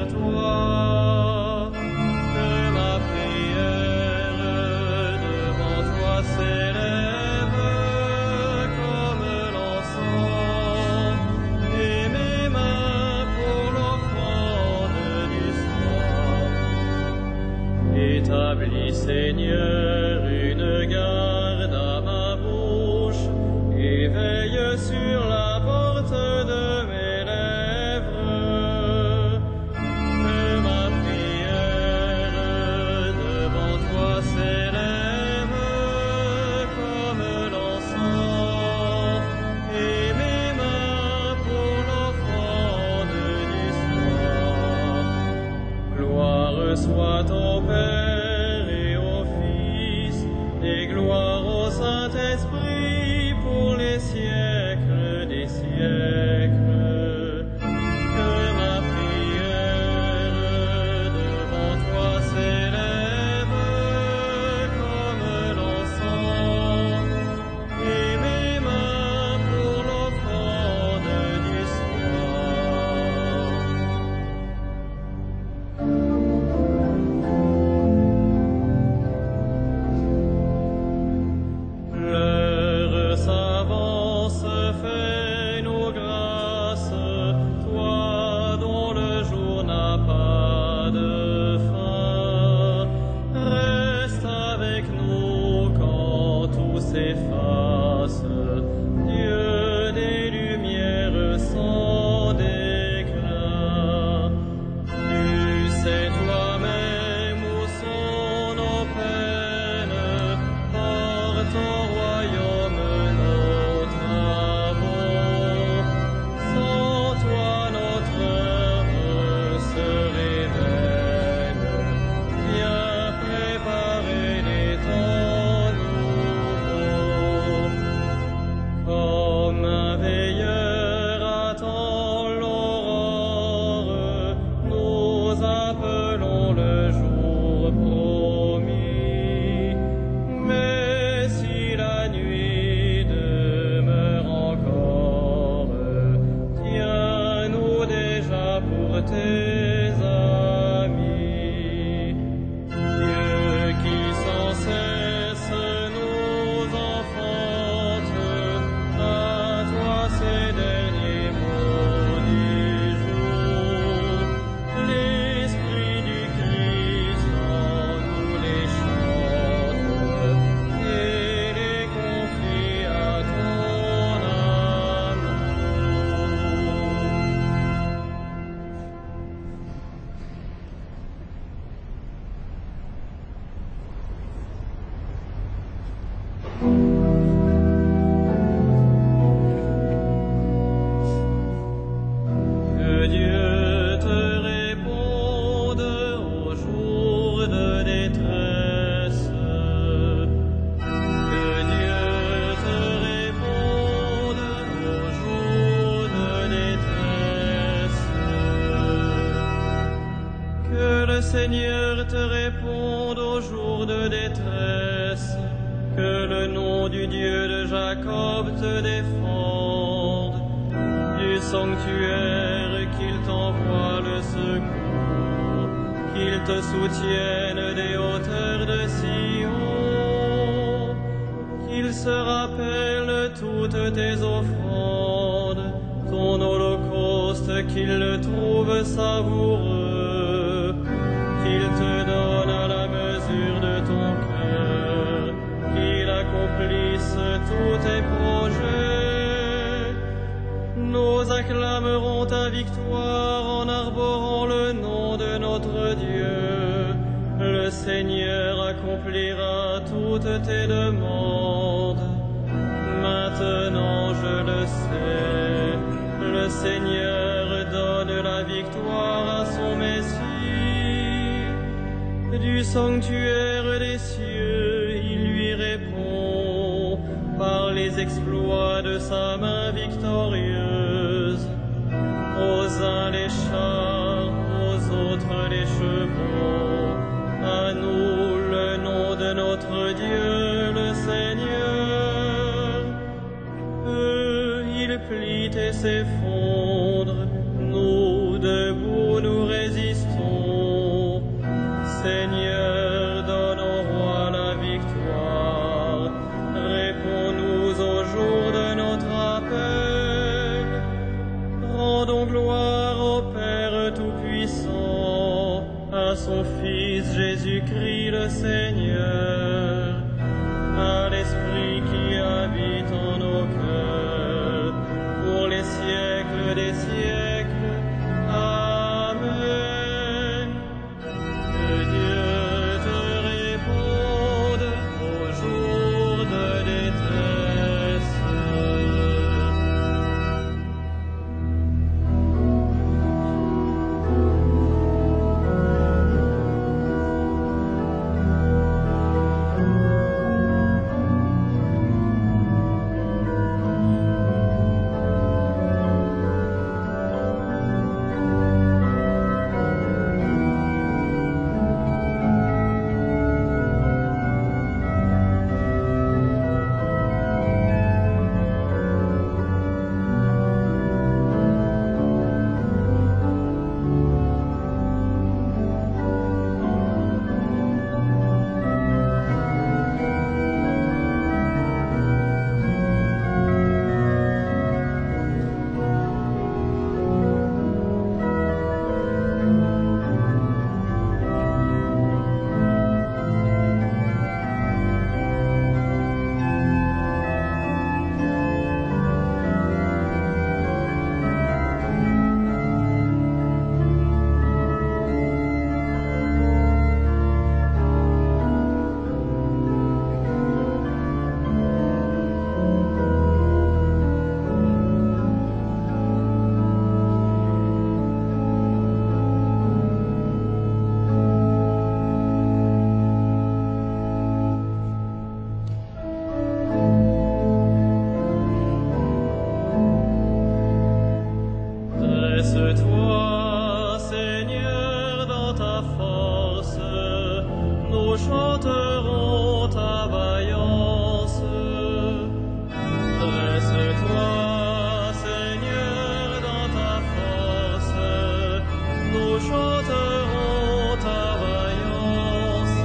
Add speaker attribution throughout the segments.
Speaker 1: toi, que ma prière devant toi s'élève comme l'encens, et mes mains pour l'offrande du soir. Établis, Seigneur, une garde à ma bouche, et veille sur la porte de mes lèvres. Que ma prière devant toi s'élève comme l'encens, et mes mains pour l'offrande du soir. Gloire soit au Père et au Fils, et gloire au Saint-Esprit pour les siècles des siècles. Que ma prière devant toi s'élève comme l'encens, et mes mains pour l'offrande du soir. L'heure s'avance, fais-nous grâce, toi dont le jour n'a pas de fin. Reste avec nous quand tout s'efface, Dieu des lumières sans déclin. Tu sais toi-même où sont nos peines, porte au royaume nos travaux. Sans toi notre œuvre serait vaine, viens préparer les temps nouveaux. Comme un veilleur attend l'aurore, nous appelons le jour promis. Mais si la nuit demeure encore, tiens-nous déjà pour tes amis. Dieu qui sans cesse nous enfante, à toi ces derniers mots du jour. L'Esprit du Christ en nous les chante, et les confie à ton Que Dieu te réponde au jour de détresse. Que Dieu te réponde au jour de détresse. Que le Seigneur te réponde au jour de détresse. Que le nom du Dieu de Jacob te défende. Du sanctuaire qu'il t'envoie le secours, qu'il te soutienne des hauteurs de Sion, qu'il se rappelle toutes tes offrandes, ton holocauste, qu'il le trouve savoureux, qu'il te donne à la mesure de ton cœur, qu'il accomplisse tous tes projets. Nous acclamerons ta victoire en arborant le nom de notre Dieu. Le Seigneur accomplira toutes tes demandes. Maintenant je le sais, le Seigneur donne la victoire à son Messie. Du sanctuaire des cieux, il lui répond par les exploits de sa main victorieuse. Aux uns les chars, aux autres les chevaux, à nous le nom de notre Dieu, le Seigneur. Ils plient et s'effondrent, nous debout nous résistons. à son Fils Jésus-Christ le Seigneur, à l'Esprit qui habite en nos cœurs, pour les siècles des siècles. Amen. Que Dieu te réponde au jour de détresse. Dresse-toi, Seigneur, dans ta force, nous chanterons ta vaillance. Dresse-toi, Seigneur, dans ta force, nous chanterons ta vaillance.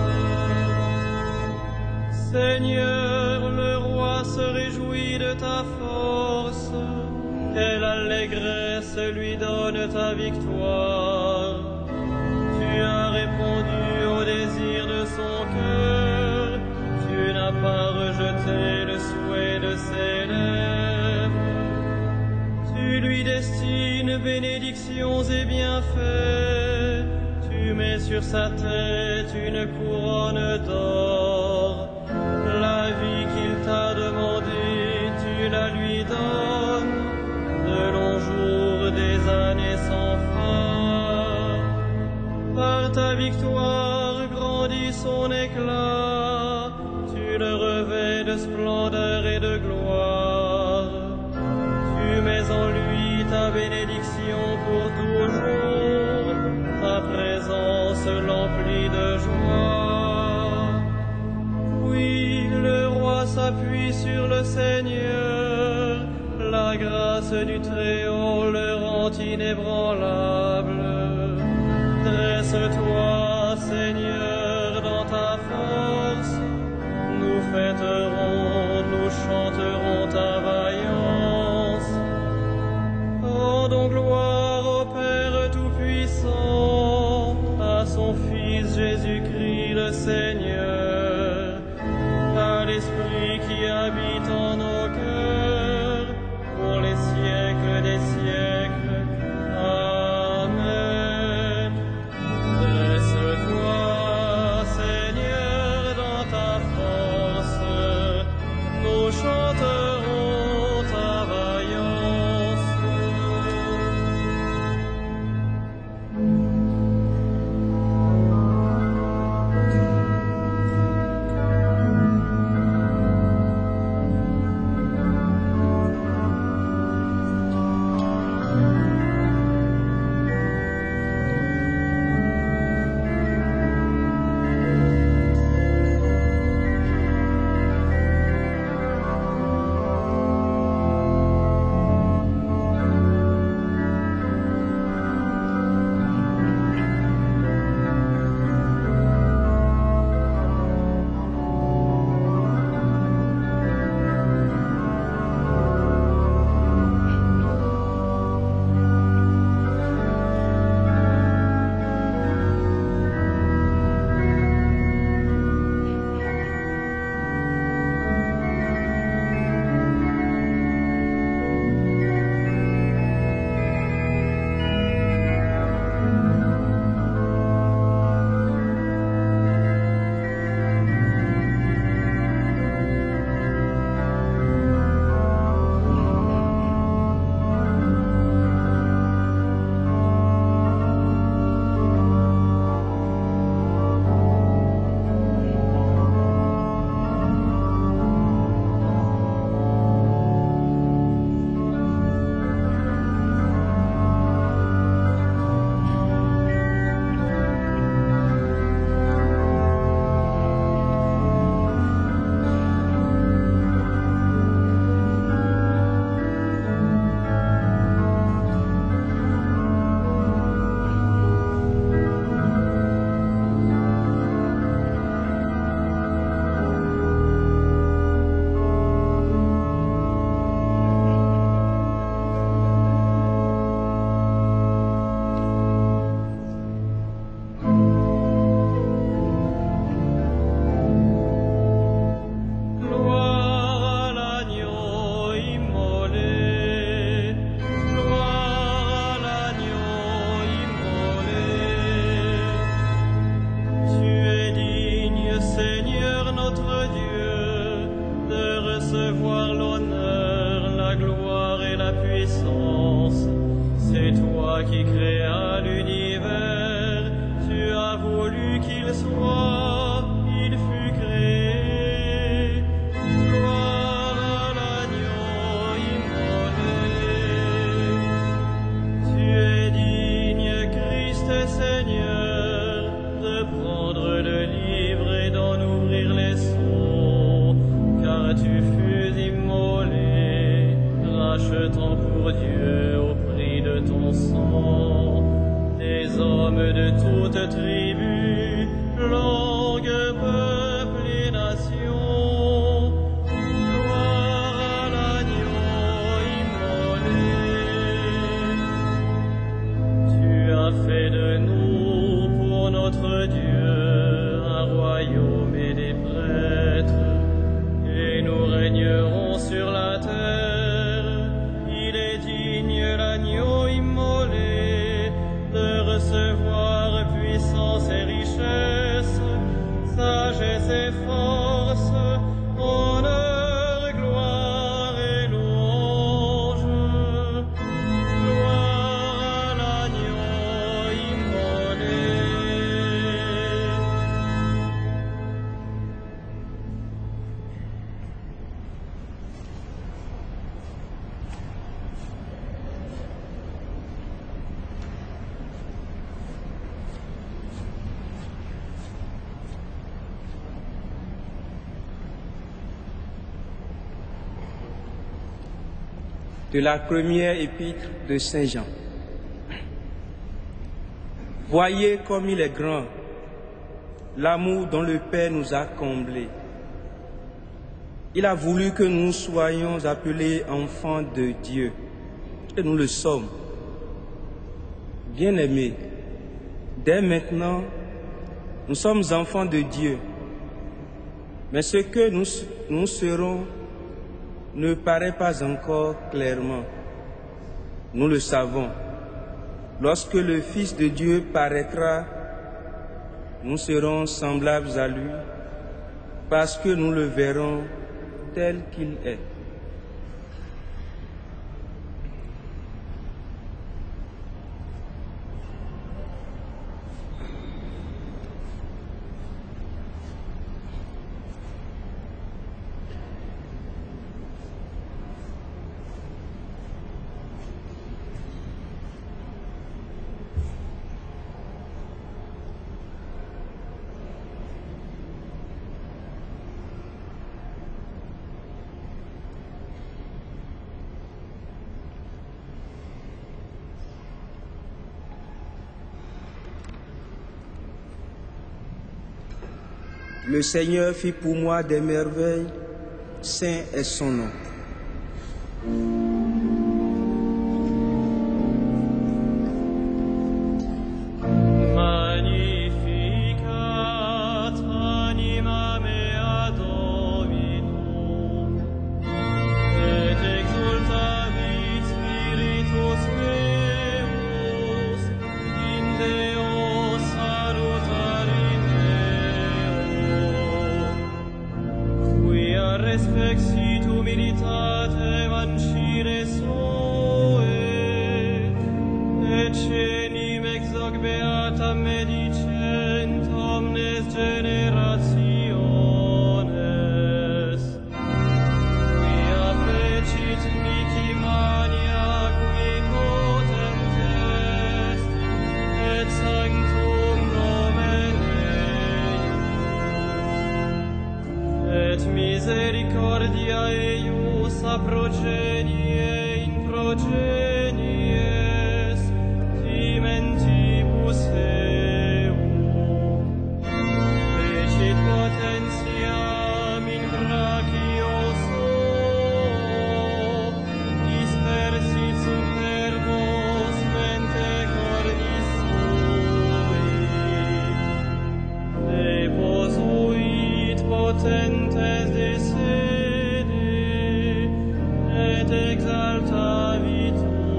Speaker 1: Seigneur, le roi se réjouit de ta force, et l'allégresse lui donne ta victoire. Tu as répondu au désir de son cœur, tu n'as pas rejeté le souhait de ses lèvres. Tu lui destines bénédictions et bienfaits, tu mets sur sa tête une couronne d'or. La vie qu'il t'a demandée, tu la lui donnes, de longs jours, des années sans fin. Par ta victoire grandit son éclat, tu le revêts de splendeur et de gloire. Tu mets en lui ta bénédiction pour toujours, ta présence l'emplit de joie. Oui, le roi s'appuie sur le Seigneur, la grâce du Très-Haut le rend inébranlable. Dresse-toi, Seigneur, dans ta force, nous fêterons, nous chanterons ta vaillance. Rendons gloire au Père Tout-Puissant, à son Fils Jésus-Christ le Seigneur, à l'Esprit qui habite en nos cœurs, pour les siècles des siècles. Amen. Dresse-toi, Seigneur, dans ta force, nous chanterons ta vaillance. qu'il soit, il fut créé. Gloire à l'agneau immolé. Tu es digne, Christ Seigneur, de prendre le livre et d'en ouvrir les sceaux, car tu fus immolé, rachetant pour Dieu au prix de ton sang des hommes de toutes tribus, langues, peuples et nations. Gloire à l'agneau immolé. Tu as fait de nous pour notre Dieu un royaume et des prêtres, et nous régnerons sur la terre. Il est digne, l'agneau immolé, de recevoir puissance et richesse, sagesse et force, honneur, gloire et louange. Gloire à l'agneau immolé.
Speaker 2: De la première épître de Saint Jean. Voyez comme il est grand, l'amour dont le Père nous a comblés. Il a voulu que nous soyons appelés enfants de Dieu, et nous le sommes. Bien-aimés, dès maintenant, nous sommes enfants de Dieu, mais ce que nous serons ne paraît pas encore clairement. Nous le savons. Lorsque le Fils de Dieu paraîtra, nous serons semblables à lui, parce que nous le verrons tel qu'il est. Le Seigneur fit pour moi des merveilles, saint est son nom.
Speaker 1: Respexit humilitate mancire sue, et cenim ex hoc beata medicent omnes generationes. Quia fecit mihi mania qui potent est, et sanctum nomen et misericordia eius a progenie in progenies timentibus eum. Fecit potentiam in brachio suo, dispersit superbos mente cornis sui. Deposuit potentes de sede, et exaltavit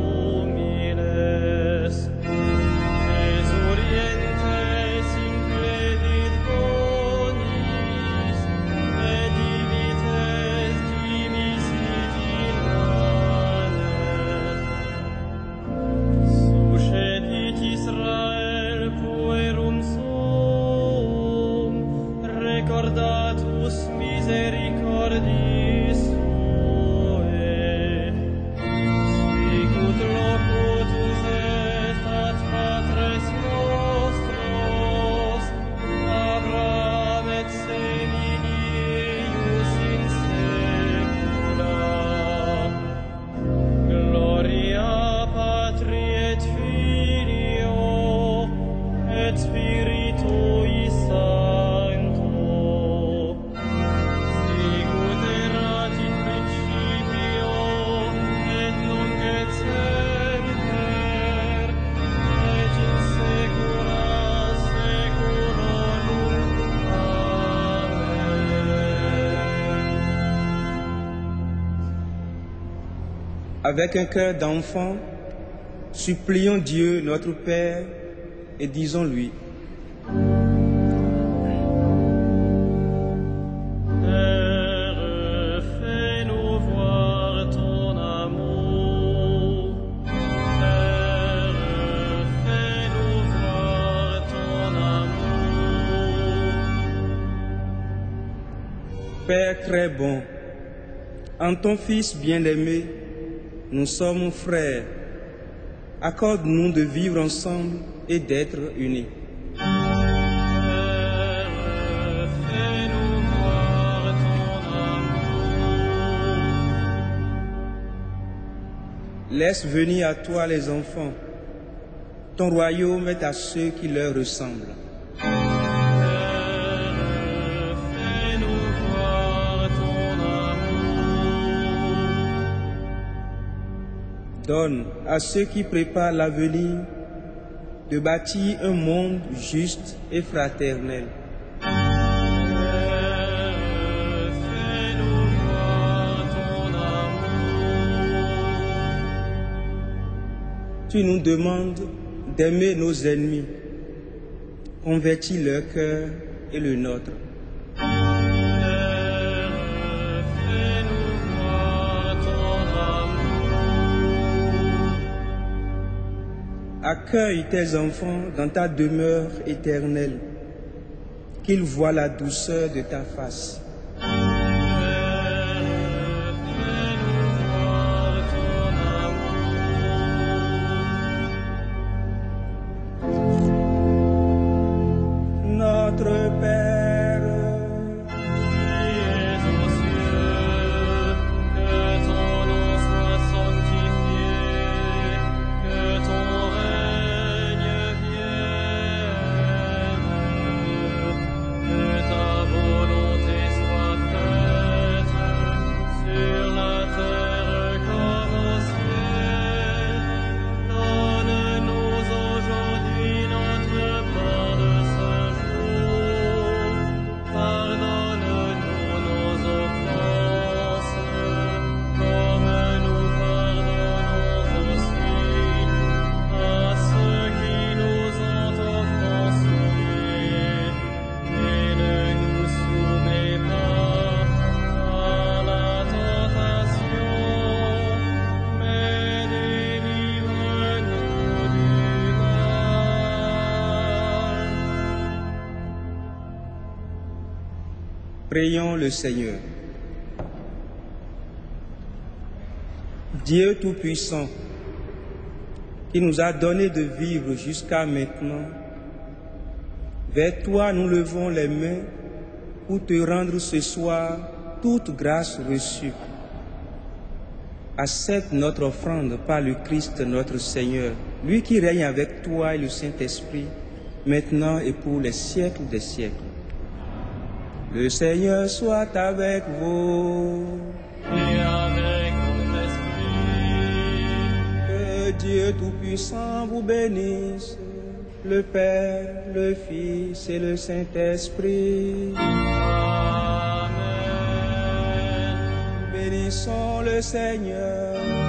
Speaker 1: misericordis suae, sicut locutus est ad patres nostros, Abraham et seminius in saecula. Gloria Patri et Filio et Spiritui Sancto, sicut erat in principio et nunc et semper et in saecula saeculorum. Amen.
Speaker 2: Avec un cœur d'enfant, supplions Dieu notre Père et disons-lui:
Speaker 1: Père, fais-nous voir ton amour. Père, fais-nous voir ton amour.
Speaker 2: Père très bon, en ton Fils bien-aimé, nous sommes frères. Accorde-nous de vivre ensemble et d'être unis.
Speaker 1: Père, fais-nous voir ton amour.
Speaker 2: Laisse venir à toi les enfants. Ton royaume est à ceux qui leur ressemblent.
Speaker 1: Père, fais-nous voir ton amour.
Speaker 2: Donne à ceux qui préparent l'avenir de bâtir un monde juste et fraternel.
Speaker 1: Père, fais-nous voir ton amour.
Speaker 2: Tu nous demandes d'aimer nos ennemis. Convertis leur cœur et le nôtre.
Speaker 1: Père, fais-nous voir ton amour.
Speaker 2: Accueille tes enfants dans ta demeure éternelle, qu'ils voient la douceur de ta face.
Speaker 1: Père, fais-nous voir ton amour.
Speaker 2: Notre Père,
Speaker 1: Qui es aux cieux, que ton nom soit sanctifié, que ton règne vienne, que ta volonté soit faite sur la terre comme au ciel. Donne-nous aujourd'hui notre pain de ce jour. Pardonne-nous nos offenses, comme nous pardonnons aussi à ceux qui nous ont offensés. Et ne nous soumets pas à la tentation, mais délivre-nous du mal.
Speaker 2: prions le Seigneur. Dieu Tout-Puissant, qui nous a donné de vivre jusqu'à maintenant, vers toi nous levons les mains pour te rendre ce soir toute grâce reçue. Accepte notre offrande par le Christ notre Seigneur, lui qui règne avec toi et le Saint-Esprit, maintenant et pour les siècles des siècles. Le Seigneur soit avec vous.
Speaker 1: Et avec votre esprit,
Speaker 2: Que Dieu Tout-Puissant vous bénisse, le Père, le Fils et le Saint-Esprit.
Speaker 1: Amen.
Speaker 2: Bénissons le Seigneur.